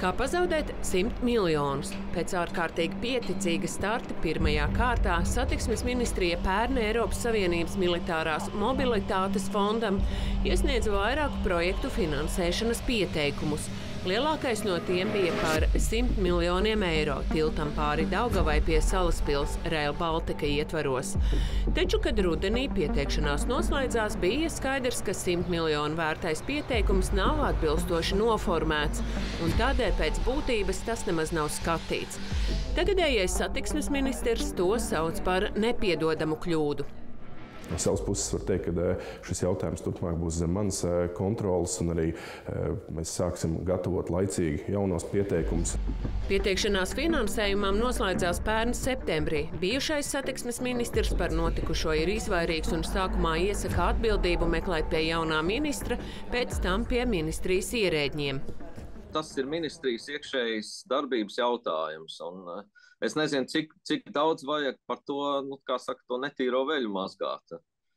Kā pazaudēt 100 miljonus? Pēc ārkārtīgi pieticīga starta pirmajā kārtā Satiksmes ministrija pērn Eiropas Savienības militārās mobilitātes fondam iesniedza vairāku projektu finansēšanas pieteikumus. Lielākais no tiem bija par 100 miljoniem eiro tiltam pāri Daugavai pie Salaspils Rail Baltica ietvaros. Taču, kad rudenī pieteikšanās noslēdzās, bija skaidrs, ka 100 miljonu vērtais pieteikums nav atbilstoši noformēts, un tādēļ pēc būtības tas nemaz nav skatīts. Tagadējais satiksmes ministrs to sauc par nepiedodamu kļūdu. No savas puses var teikt, ka šis jautājums turpmāk būs zem manas kontroles, un arī mēs sāksim gatavot laicīgi jaunos pieteikumus. Pieteikšanās finansējumam noslēdzās pērn septembrī. Bijušais satiksmes ministrs par notikušo ir izvairīgs un sākumā iesaka atbildību meklēt pie jaunā ministra, pēc tam pie ministrijas ierēdņiem. Tas ir ministrijas iekšējas darbības jautājums. Un es nezinu, cik daudz vajag par to, to netīro veļu mazgāt.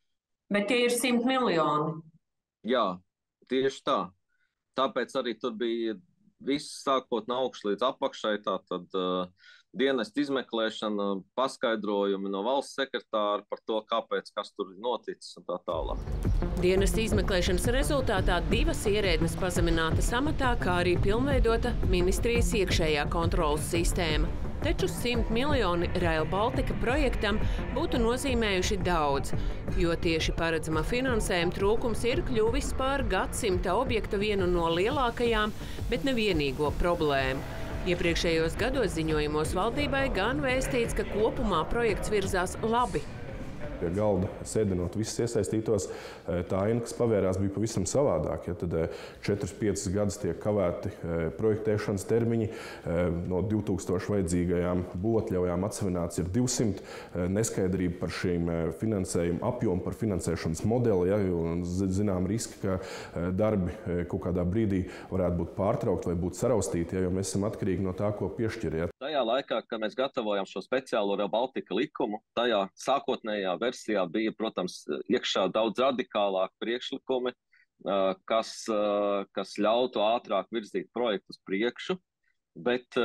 Bet tie ir 100 miljoni. Jā, tieši tā. Tāpēc arī tur bija viss sākot no augšas līdz apakšai, tātad dienesta izmeklēšana, paskaidrojumi no valsts sekretāra par to, kāpēc, kas tur ir noticis un tā tālāk. Dienesta izmeklēšanas rezultātā 2 ierēdnes pazeminātas amatā, kā arī pilnveidota ministrijas iekšējā kontrolas sistēma. Taču 100 miljoni Rail Baltica projektam būtu nozīmējuši daudz, jo tieši paredzama finansējuma trūkums ir kļuvis par gadsimta objekta vienu no lielākajām, bet ne vienīgo problēmu. Iepriekšējos gados ziņojumos valdībai gan vēstīts, ka kopumā projekts virzās labi. Pie galda sēdinot visus iesaistītos, tā aina, kas pavērās, bija pavisam savādāk. Ja, tad 4-5 gadus tiek kavēti projektēšanas termiņi, no 2000 vajadzīgajām būvatļaujām atsevināts ir 200, neskaidrība par šīm finansējuma apjomu, par finansēšanas modeli, ja, un zinām riski, ka darbi kaut kādā brīdī varētu būt pārtraukti vai būt saraustīti, ja, jo mēs esam atkarīgi no tā, ko piešķir. Ja. Tajā laikā, kad mēs gatavojam šo speciālo Rail Baltica likumu, tajā sākotnējā versijā bija, protams, iekšā daudz radikālāki priekšlikumi, kas ļautu ātrāk virzīt projektu uz priekšu, bet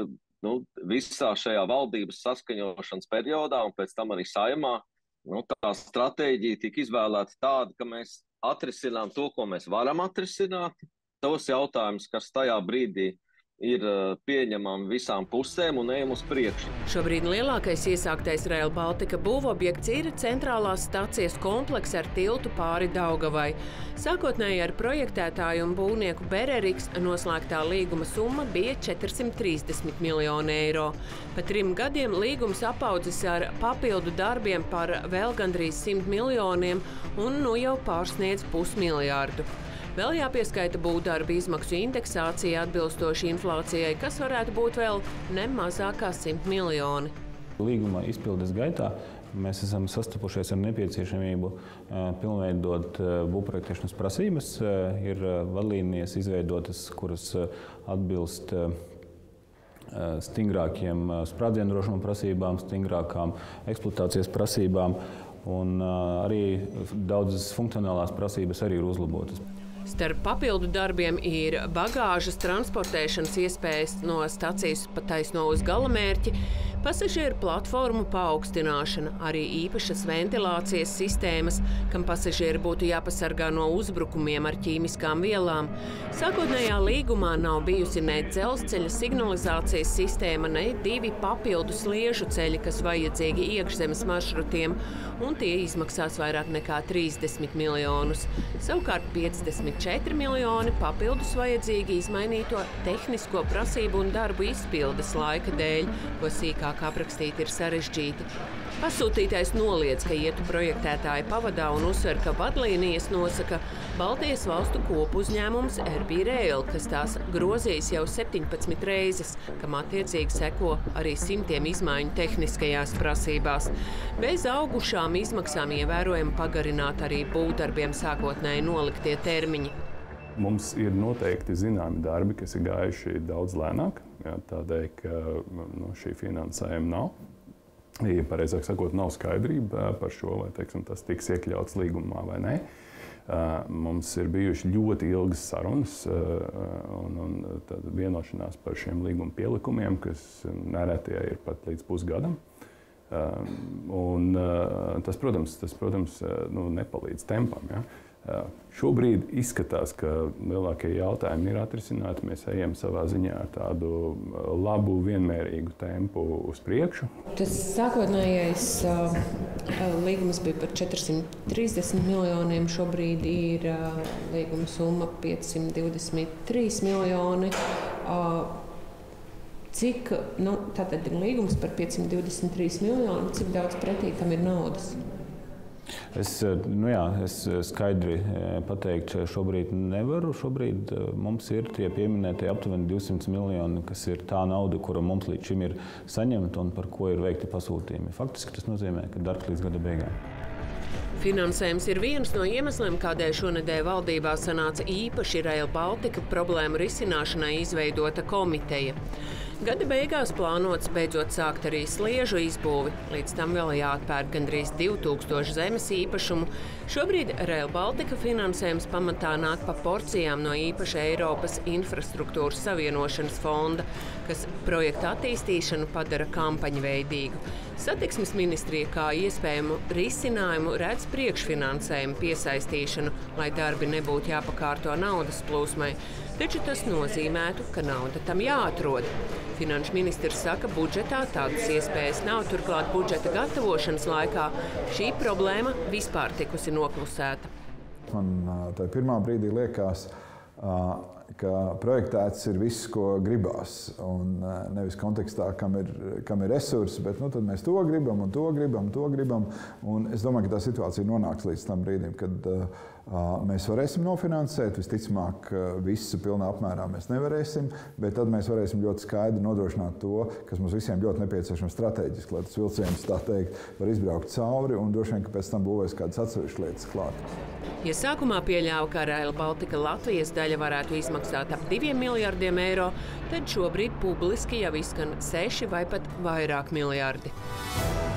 visā šajā valdības saskaņošanas periodā un pēc tam arī Saeimā, tā stratēģija tika izvēlēta tāda, ka mēs atrisinām to, ko mēs varam atrisināt, tos jautājumus, kas tajā brīdī ir pieņemami visām pusēm un ejam uz priekšu. Šobrīd lielākais iesāktais Rail Baltica būvobjekts ir centrālās stacijas komplekss ar tiltu pāri Daugavai. Sākotnēji ar projektētāju un būvnieku Bereriks noslēgtā līguma summa bija 430 miljoni eiro. Pa 3 gadiem līgums apaudzis ar papildu darbiem par vēl gandrīz 100 miljoniem un jau pārsniedz 500 miljārdu. Vēl jāpieskaita būvdarba izmaksu indeksācija atbilstoši inflācijai, kas varētu būt vēl ne mazāk kā 100 miljoni. Līguma izpildes gaitā mēs esam sastapušies ar nepieciešamību pilnveidot būvprojektēšanas prasības. Ir vadlīnijas izveidotas, kuras atbilst stingrākiem sprādzienu drošuma prasībām, stingrākām eksploatācijas prasībām, un arī daudzas funkcionālās prasības arī ir uzlabotas. Starp papildu darbiem ir bagāžas transportēšanas iespējas no stacijas pa taisno uz galamērķi, pasažieru platformu paaugstināšana, arī īpašas ventilācijas sistēmas, kam pasažieri būtu jāpasargā no uzbrukumiem ar ķīmiskām vielām. Sākotnējā līgumā nav bijusi ne dzelzceļa signalizācijas sistēma, ne 2 papildu sliežu ceļi, kas vajadzīgi iekšzemes maršrutiem, un tie izmaksās vairāk nekā 30 miljonus. Savukārt 54 miljoni papildus vajadzīgi izmainīto tehnisko prasību un darbu izpildes laika dēļ, ko sīkāk aprakstīt ir sarežģīti. Pasūtītājs noliedz, ka ietu projektētāja pavadā un uzsver, ka vadlīnijas nosaka Baltijas valstu kopu uzņēmums RB Rail, kas tās grozījis jau 17 reizes, kam attiecīgi seko arī simtiem izmaiņu tehniskajās prasībās. Bez augušām izmaksām ievērojami pagarināt arī būvdarbiem sākotnēji noliktie termiņi. Mums ir noteikti zināmi darbi, kas ir gājuši daudz lēnāk, tādēļ, ka šī finansējuma nav. Ja pareizāk sakot, nav skaidrība par šo, vai tas tiks iekļauts līgumā vai nē. Mums ir bijušas ļoti ilgas sarunas un vienošanās par šiem līguma pielikumiem, kas nereti ir pat līdz pusgadam. Tas, protams, nepalīdz tempam. Ja? Šobrīd izskatās, ka lielākie jautājumi ir atrisināti. Mēs ejam savā ziņā ar tādu labu, vienmērīgu tempu uz priekšu. Tas sākotnējais līgums bija par 430 miljoniem. Šobrīd ir līguma summa 523 miljoni. Cik, tātad ir līgums par 523 miljonu, cik daudz pretī tam ir naudas? Es skaidri pateiktu, šobrīd nevaru. Šobrīd mums ir tie pieminētie aptuveni 200 miljoni, kas ir tā nauda, kura mums līdz šim ir saņemta un par ko ir veikti pasūtījumi. Faktiski tas nozīmē, ka darbs līdz gada beigām. Finansējums ir viens no iemesliem, kādēļ šonedēļ valdībā sanāca īpaši Rail Baltica problēmu risināšanai izveidota komiteja. Gada beigās plānots beidzot sākt arī sliežu izbūvi. Līdz tam vēl jāatpērk gandrīz 2000 zemes īpašumu. Šobrīd Rail Baltica finansējums pamatā nāk pa porcijām no īpaša Eiropas infrastruktūras savienošanas fonda, kas projekta attīstīšanu padara kampaņveidīgu. Satiksmes ministrija kā iespējamu risinājumu redz priekšfinansējumu piesaistīšanu, lai darbi nebūtu jāpakārto naudas plūsmai. Taču tas nozīmētu, ka nauda tam jāatrod. Finanšu ministrs saka, budžetā tādas iespējas nav, turklāt budžeta gatavošanas laikā šī problēma vispār tikusi noklusēta. Man tā pirmā brīdī liekas, ka projektēts ir viss, ko gribās, un nevis kontekstā, kam ir resursi, bet tad mēs to gribam, un to gribam. Un es domāju, ka tā situācija nonāks līdz tam brīdim, kad mēs varēsim nofinansēt. Visticamāk, visu pilnā apmērā mēs nevarēsim, bet tad mēs varēsim ļoti skaidri nodrošināt to, kas mums visiem ļoti nepieciešams strateģiski, lai tas vilciens, tā teikt, var izbraukt cauri, un droši vien, ka pēc tam būvēs kādas atsevišķas lietas klāt. Ja sākumā pieļāva, ka Rail Baltica Latvijas daļa varētu izmaksāt ap 2 miljardiem eiro, tad šobrīd publiski jau izskan 6 vai pat vairāk miljardi.